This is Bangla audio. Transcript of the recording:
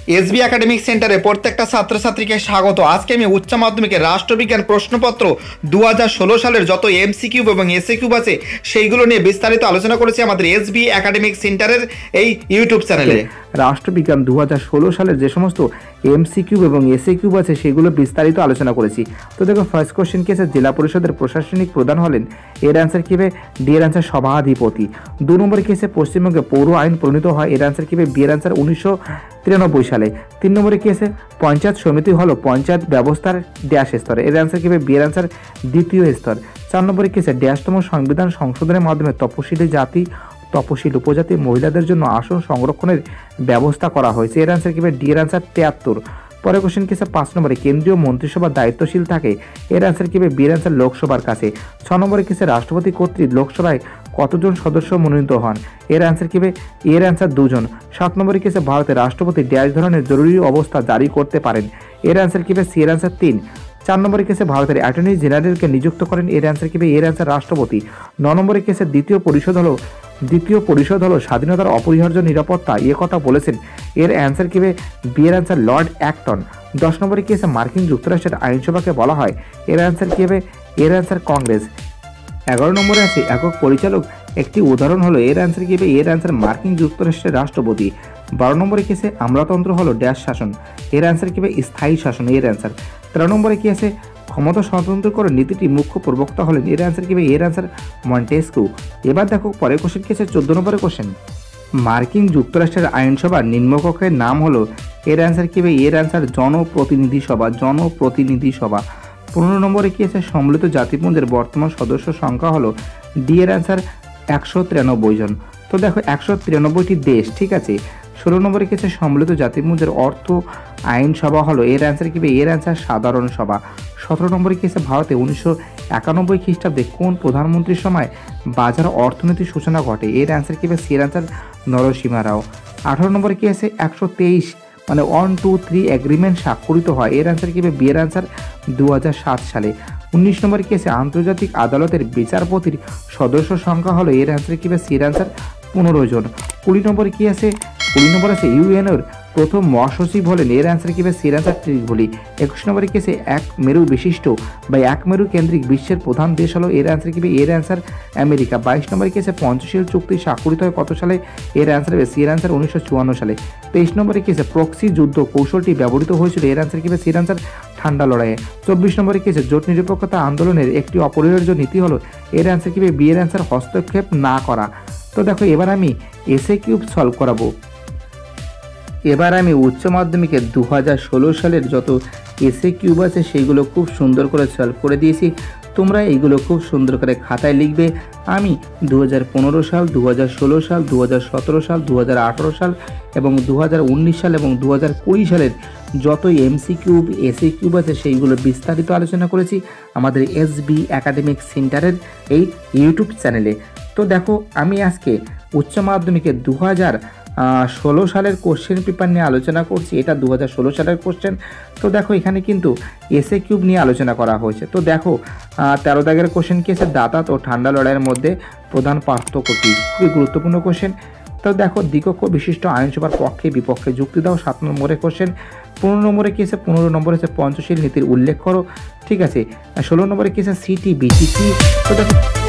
এসবি একাডেমিক সেন্টারে প্রত্যেকটা ছাত্রছাত্রীকে স্বাগত। আজকে আমি উচ্চ মাধ্যমিকের রাষ্ট্রবিজ্ঞান প্রশ্নপত্র 2016 সালের যত এমসিকিউ এবং এসএকিউ আছে সেইগুলো নিয়ে বিস্তারিত আলোচনা করেছি আমাদের এসবি একাডেমিক সেন্টারের এই ইউটিউব চ্যানেলে। রাষ্ট্রবিজ্ঞান 2016 সালের যে সমস্ত এমসিকিউ এবং এসএকিউ আছে সেগুলো বিস্তারিত আলোচনা করেছি। তো দেখো, ফার্স্ট কোশ্চেন কি আছে, জেলা পরিষদের প্রশাসনিক প্রধান হলেন, এর অ্যান্সার কি হবে? ডি এর অ্যান্সার সভাধিপতি। 2 নম্বরে কি আছে, পশ্চিমবঙ্গে পৌর আইন প্রণীত হয়, এর অ্যান্সার কি হবে? বি এর অ্যান্সার 1993 সালে। 3 নম্বরে কি আছে, পঞ্চায়েত সমিতি হলো পঞ্চায়েত ব্যবস্থার ড্যাশ স্তর, এর অ্যান্সার কি হবে? বি এর অ্যান্সার দ্বিতীয় স্তর। 4 নম্বরে কি আছে, ড্যাশতম সংবিধান সংশোধনের মাধ্যমে তপশিলি জাতি তপশিল উপজাতি মহিলাদের জন্য আসন সংরক্ষণের ব্যবস্থা করা হয়েছে, এর অ্যান্সার কি হবে? ডি এর অ্যান্সার 73। পরের কোশ্চেন কি আছে, 5 নম্বরে কেন্দ্রীয় মন্ত্রিসভা দায়িত্বশীল থাকে, এর অ্যান্সার কি হবে? বি এর অ্যান্সার লোকসভার কাছে। 6 নম্বরে কি আছে, রাষ্ট্রপতি কর্তৃক লোকসভায় কতজন সদস্য মনোনীত হন, এর অ্যান্সার কি হবে? এর অ্যান্সার 2 জন। 7 নম্বরে কি আছে, ভারতের রাষ্ট্রপতি ড্যাশ ধরনের জরুরি অবস্থা জারি করতে পারেন, এর অ্যান্সার কি হবে? সি এর অ্যান্সার 3। 4 নম্বরে কেসে ভারতের অ্যাটর্নি জেনারেলকে নিযুক্ত করেন, এর অ্যান্সার কি হবে? এর অ্যান্সার রাষ্ট্রপতি। 9 নম্বরে কেসে দ্বিতীয় পরিষদ হলো স্বাধীনতার অপরিহার্য নিরাপত্তা, এ কথা বলেছেন, এর অ্যান্সার কি হবে? বি এর অ্যান্সার লর্ড অ্যাক্টন। 10 নম্বরে কেসে মার্কিন যুক্তরাষ্ট্রের আইনসভাকে বলা হয়, এর অ্যান্সার কি হবে? এর অ্যান্সার কংগ্রেস। 11 নম্বরে আছে একক পরিচালক একটি উদাহরণ হলো, এর অ্যান্সার কি হবে? এর অ্যান্সার মার্কিন যুক্তরাষ্ট্রের রাষ্ট্রপতি। 12 নম্বরে কি আছে, আমলাতন্ত্র হলো ড্যাশ শাসন, এর অ্যান্সার কি হবে? স্থায়ী শাসন, এর অ্যান্সার। 13 নম্বরে কি আছে, ক্ষমতা স্বতন্ত্র করে নীতিটি মুখ্য প্রবক্তা হলেন, এর অ্যান্সার কি হবে? এর অ্যান্সার মন্টেস্কু। এবার দেখো পরের কোশ্চেন কি আছে, 14 নম্বরের কোশ্চেন, মার্কিন যুক্তরাষ্ট্রের আইনসভার নিম্নকক্ষের নাম হলো, এর অ্যান্সার কি হবে? এর অ্যান্সার জনপ্রতিনিধি সভা। 15 নম্বরে কি আছে, সম্মিলিত জাতিপুঞ্জের বর্তমান সদস্য সংখ্যা হলো, ডি এর অ্যান্সার 193 জন। তো দেখো 193টি দেশ, ঠিক আছে। 16 নম্বরে কি আছে, সম্মিলিত জাতিপুঞ্জের অর্থ আইনসভা হলো, এর অ্যান্সার কি হবে? এর অ্যান্সার সাধারণ সভা। 17 নম্বরে কি আছে, ভারতে 1991 খ্রিস্টাব্দে কোন প্রধানমন্ত্রীর সময় বাজার অর্থনীতির সূচনা ঘটে, এর অ্যান্সার কি হবে? সি এর অ্যান্সার নরসিমা রাও। 18 নম্বরে কি আছে, 123 মানে 1, 2, 3 এগ্রিমেন্ট স্বাক্ষরিত হয়, এর অ্যান্সার কি হবে? বি এর অ্যান্সার 2007 সালে। 19 নম্বরে কি আছে, আন্তর্জাতিক আদালতের বিচারপতির সদস্য সংখ্যা হলো, এর অ্যান্সার কি হবে? সি এর অ্যান্সার 15 জন। 20 নম্বরে কি আছে, 20 নম্বর আছে ইউএনওর প্রথম মহাসচিব হলেন, এর অ্যান্সার কি হবে? সি এর অ্যান্সার ত্রিপলি। 21 নম্বরে কি আছে, এক মেরু বিশিষ্ট বা এক মেরু কেন্দ্রিক বিশ্বের প্রধান দেশ হলো, এর অ্যান্সার কি হবে? এর অ্যান্সার আমেরিকা। 22 নম্বরে কি আছে, পঞ্চশীল চুক্তি স্বাক্ষরিত হয় কত সালে, এর অ্যান্সার হবে? সি এর অ্যান্সার 1954 সালে। 23 নম্বরে কি আছে, প্রক্সি যুদ্ধ কৌশলটি ব্যবহৃত হয়েছিল, এর অ্যান্সার কি হবে? সি এর অ্যান্সার ঠান্ডা লড়াইয়ে। 24 নম্বরে কি আছে, জোট নিরপেক্ষতা আন্দোলনের একটি অপরিহার্য নীতি হলো, এর অ্যান্সার কি হবে? বি এর অ্যান্সার হস্তক্ষেপ না করা। তো দেখো এবার আমি এসএকিউ সলভ করাবো। এবার আমি উচ্চ মাধ্যমিকের 2016 সালের যত এসএকিউ আছে সেইগুলো খুব সুন্দর করে সলভ করে দিয়েছি, তোমরা এইগুলো খুব সুন্দর করে খাতায় লিখবে। আমি 2015 সাল, 2016 সাল, 2017 সাল, 2018 সাল এবং 2019 সাল এবং 2020 সালের যত এমসিকিউ এসএকিউ আছে সেইগুলো বিস্তারিত আলোচনা করেছি আমাদের এসবি একাডেমিক সেন্টারের এই ইউটিউব চ্যানেলে। তো দেখো আমি আজকে উচ্চ মাধ্যমিকের 2016 সালের কোশ্চেন পেপার নিয়ে আলোচনা করছি, এটা 2016 সালের কোশ্চেন। তো দেখো এখানে কিন্তু এসএকিউ নিয়ে আলোচনা করা হয়েছে। তো দেখো 13 দাগের কোশ্চেন কি আছে, দাঁতাত ও ঠান্ডা লড়াইয়ের মধ্যে প্রধান পার্থক্য কী, খুবই গুরুত্বপূর্ণ কোশ্চেন। তো দেখো দ্বিকক্ষ বিশিষ্ট আইনসভার পক্ষে বিপক্ষে যুক্তি দাও, 7 নম্বরের কোশ্চেন। 15 নম্বরে কি আছে, 15 নম্বরে আছে পঞ্চশীল নীতির উল্লেখ করো, ঠিক আছে। 16 নম্বরে কি আছে, সিটিবিটি কি। তো দেখো